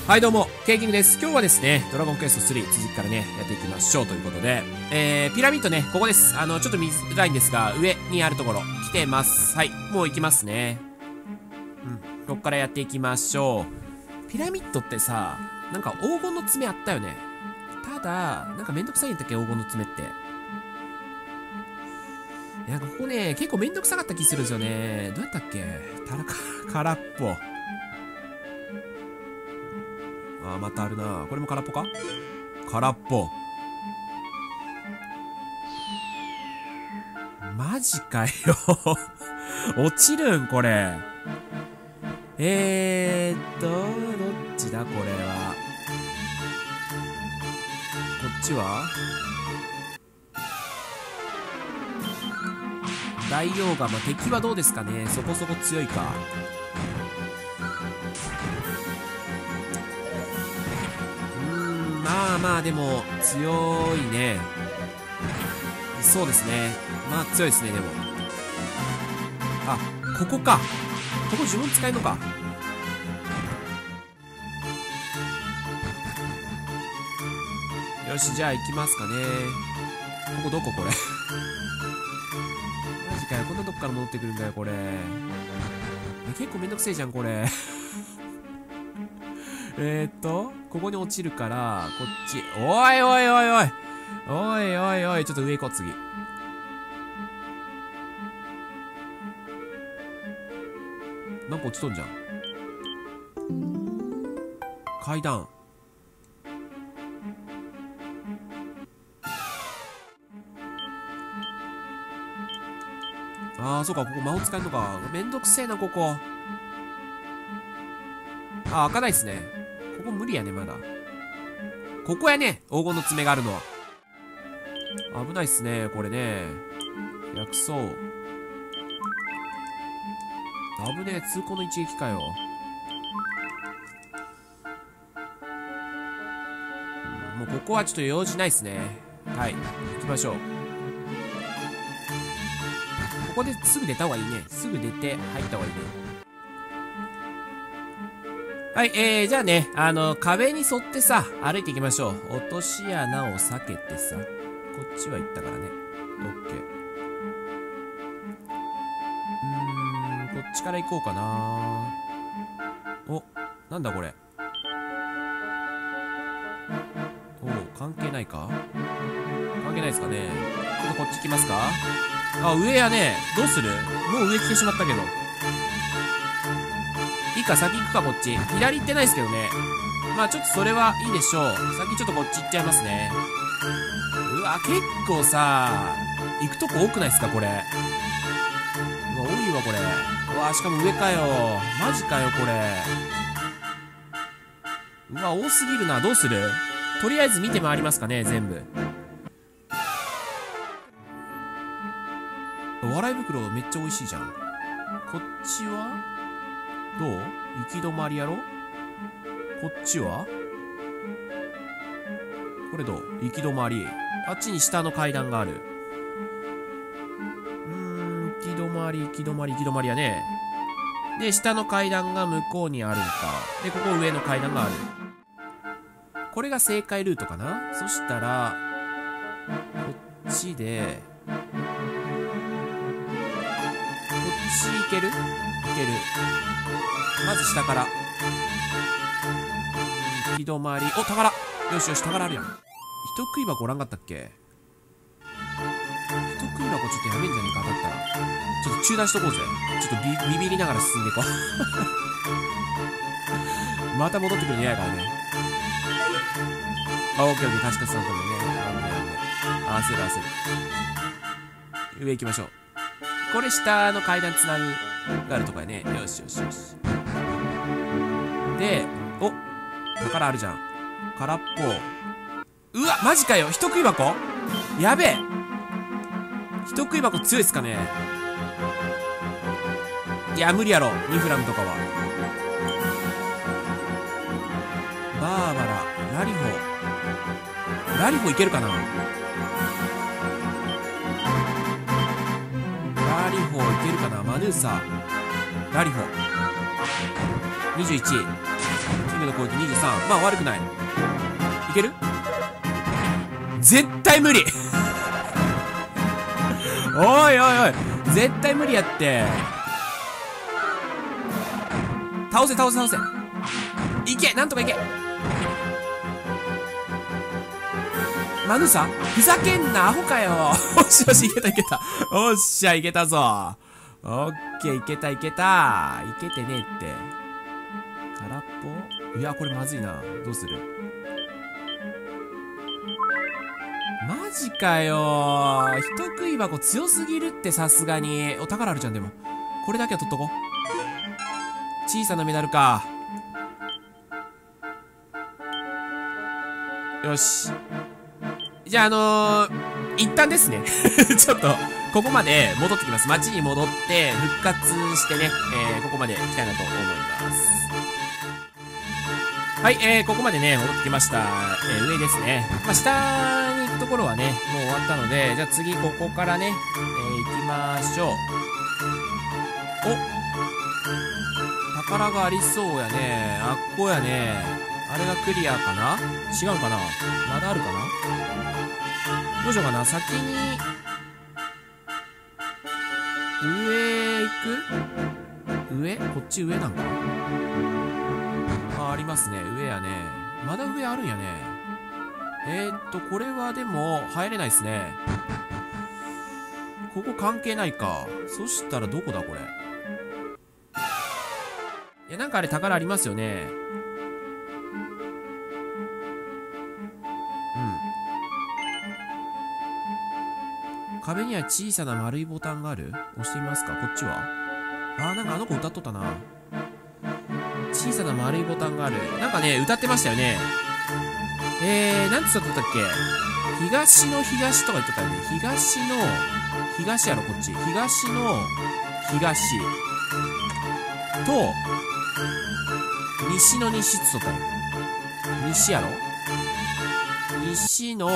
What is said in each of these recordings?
はいどうも、ケイキングです。今日はですね、ドラゴンクエスト3続きからね、やっていきましょうということで、ピラミッドね、ここです。ちょっと見づらいんですが、上にあるところ、来てます。はい、もう行きますね。ここからやっていきましょう。ピラミッドってさ、なんか黄金の爪あったよね。ただ、なんかめんどくさいんだっけ、黄金の爪って。なんかここね、結構めんどくさかった気するんですよね。どうやったっけ、空っぽ。あ、またあるな。これも空っぽか？空っぽ。マジかよ。落ちるんこれ。どっちだこれは。こっちは大王が、まあ、敵はどうですかね。そこそこ強いか。まあまあでも強いね。そうですね。まあ強いですね。でもあ、ここか。ここ自分使えるのか。よし、じゃあ行きますかね。ここどここれ。マジかよ、こんなとこから戻ってくるんだよこれ。結構めんどくせえじゃんこれ。ここに落ちるから、こっち。おいおいおいおいおいおいおい、ちょっと上行こう、次。なんか落ちとんじゃん。階段。ああ、そうか、ここ魔法使えるのか。めんどくせえな、ここ。あ、開かないっすね。ここ無理やね、まだ。ここやね、黄金の爪があるのは。危ないっすね、これね。薬草。危ねえ、通行の一撃かよ。もうここはちょっと用事ないっすね。はい、行きましょう。ここですぐ出た方がいいね。すぐ出て入った方がいいね。はい、じゃあね、壁に沿ってさ、歩いていきましょう。落とし穴を避けてさ、こっちは行ったからね。オッケー。こっちから行こうかな。お、なんだこれ。お、関係ないか？関係ないですかね。ちょっとこっち行きますか？あ、上やね。どうする？もう上来てしまったけど。いいか、先行くか、こっち。左行ってないですけどね。まあちょっとそれはいいでしょう。先ちょっとこっち行っちゃいますね。うわ、結構さ、行くとこ多くないですか、これ。うわ、多いわ、これ。うわ、しかも上かよ。マジかよ、これ。うわ、多すぎるな。どうする？とりあえず見て回りますかね、全部。笑い袋めっちゃ美味しいじゃん。こっちはどう？行き止まりやろ？こっちはこれどう？行き止まり。あっちに下の階段がある。行き止まり、行き止まり、行き止まりやね。で、下の階段が向こうにあるんか。で、ここ上の階段がある。これが正解ルートかな？そしたら、こっちで、こっち行ける？行ける。まず下から。行き止まり。お、宝！よしよし、宝あるやん。人食い箱おらんかったっけ？人食い箱ちょっとやめんじゃねえか、当たったら。ちょっと中断しとこうぜ。ちょっとビビりながら進んでいこう。また戻ってくるの嫌やからね。あ、オッケーオッケー、確かそのとおりね。焦る焦る。上行きましょう。これ下の階段つなぐがあるとこやね。よしよしよし。で、お、宝あるじゃん。空っぽ。うわ、マジかよ。人食い箱？やべえ。人食い箱強いっすかね。いや、無理やろ。ニフラムとかは。バーバラ、ラリホ。ラリホいけるかな？ラリホいけるかな？マヌーサ。ラリホ。21。 キングの攻撃23。まあ悪くない。いける？絶対無理おいおいおい、絶対無理やって。倒せ倒せ倒せ。いけ、なんとかいけ。マヌーサふざけんな、アホかよよしよし、いけたいけた。おっしゃ、いけたぞ。オッケー、いけたいけた。いけてねえって。空っぽ？いや、これまずいな。どうする？マジかよ。人食い箱強すぎるって、さすがに。お、宝あるじゃん、でも。これだけは取っとこう。小さなメダルか。よし。じゃあ、一旦ですね。ちょっと、ここまで戻ってきます。街に戻って、復活してね、ここまで来たいなと思います。はい、ここまでね、戻ってきました。上ですね。まあ、下に行くところはね、もう終わったので、じゃあ次、ここからね、行きましょう。お、宝がありそうやね。あっこやね。あれがクリアかな？違うかな？まだあるかな？どうしようかな。先に上行く？上？こっち上なんか？ありますね。上やね。まだ上あるんやね。これはでも入れないですね。ここ関係ないか。そしたらどこだこれ。いや、なんかあれ宝ありますよね。壁には小さな丸いボタンがある。押してみますか。こっちは。なんかあの子歌っとったな。小さな丸いボタンがある。なんかね、歌ってましたよね。なんて歌っとったっけ。東の東とか言っとったよね。東の、東やろ、こっち。東の、東。と、西の西って言っとったよ。西やろ？西の、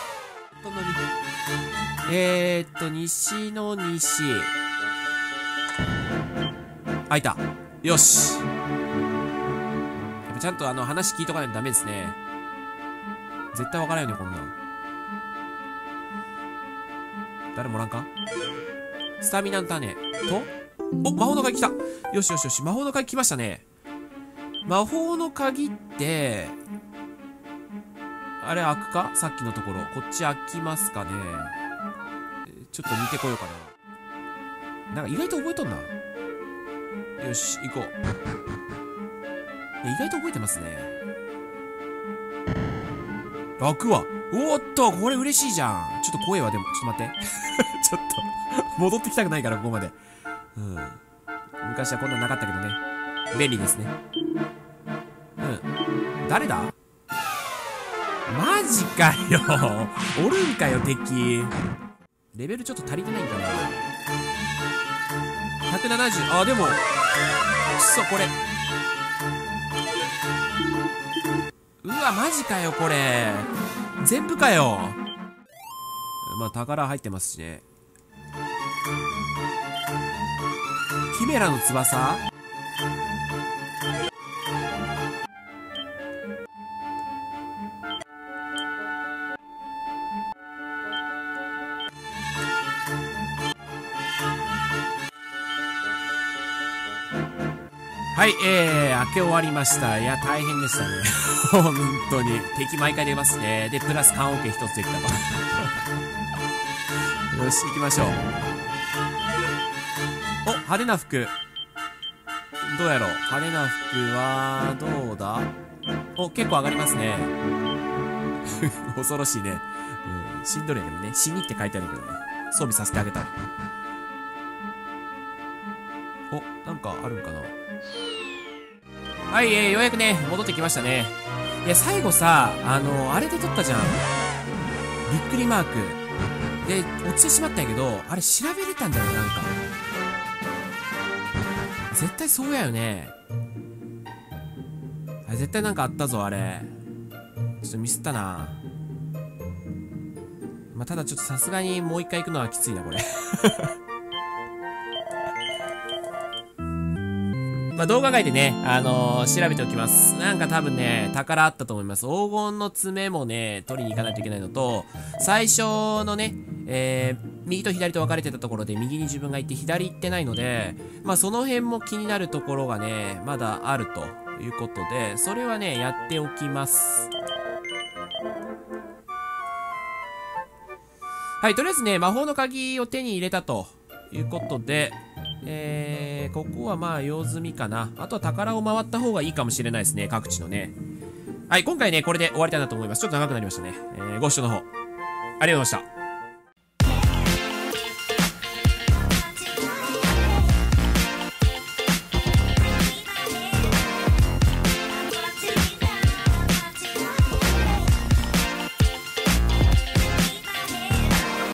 西の西。開いた。よし。やっぱちゃんと話聞いとかないとダメですね。絶対わからんよね、こんなん。誰もおらんか？スタミナの種と、お、魔法の鍵来た。よしよしよし、魔法の鍵来ましたね。魔法の鍵って、あれ開くか？さっきのところ。こっち開きますかね。ちょっと見てこようかな。なんか意外と覚えとんな。よし、行こう。いや、意外と覚えてますね。開くわ。おーっと、これ嬉しいじゃん。ちょっと怖いわ、でも。ちょっと待って。ちょっと、戻ってきたくないから、ここまで。うん。昔はこんなんなかったけどね。便利ですね。うん。誰だ？マジかよ。おるんかよ、敵。レベルちょっと足りてないんかな。170。あ、でも、くそ、これ。うわ、マジかよ、これ。全部かよ。まあ、宝入ってますしね。キメラの翼？はい、開け終わりました。いや、大変でしたね。本当に。敵毎回出ますね。で、プラス缶オケ一つできたわ。よし、行きましょう。お、派手な服。どうやろう。派手な服は、どうだ？お、結構上がりますね。恐ろしいね。うん、死んどるんやけどね。死にって書いてあるけどね。装備させてあげたい。お、なんかあるんかな。はい、ようやくね、戻ってきましたね。いや、最後さ、あれで撮ったじゃん。びっくりマーク。で、落ちてしまったんやけど、あれ調べれたんだよね、なんか。絶対そうやよね。あれ絶対なんかあったぞ、あれ。ちょっとミスったな。まあ、ただちょっとさすがにもう一回行くのはきついな、これ。ままあ、動画外でね、調べておきます。なんか多分ね、宝あったと思います。黄金の爪もね、取りに行かないといけないのと、最初のね、右と左と分かれてたところで右に自分が行って左行ってないので、まあその辺も気になるところがね、まだあるということで、それはね、やっておきます。はい、とりあえずね、魔法の鍵を手に入れたということで、ここはまあ用済みかな。あとは宝を回った方がいいかもしれないですね、各地のね。はい、今回ね、これで終わりたいなと思います。ちょっと長くなりましたね。ご視聴の方、ありがとうございました。